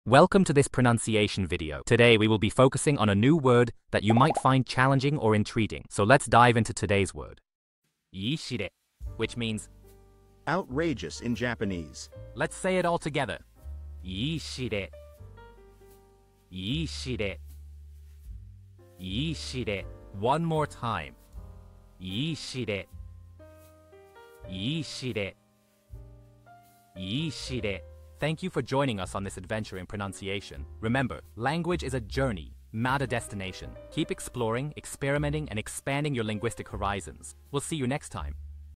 Welcome to this pronunciation video. Today we will be focusing on a new word that you might find challenging or intriguing. So let's dive into today's word. 言い知れ, which means outrageous in Japanese. Let's say it all together. 言い知れ. 言い知れ. 言い知れ. One more time. 言い知れ. 言い知れ. 言い知れ. Thank you for joining us on this adventure in pronunciation. Remember, language is a journey, not a destination. Keep exploring, experimenting, and expanding your linguistic horizons. We'll see you next time.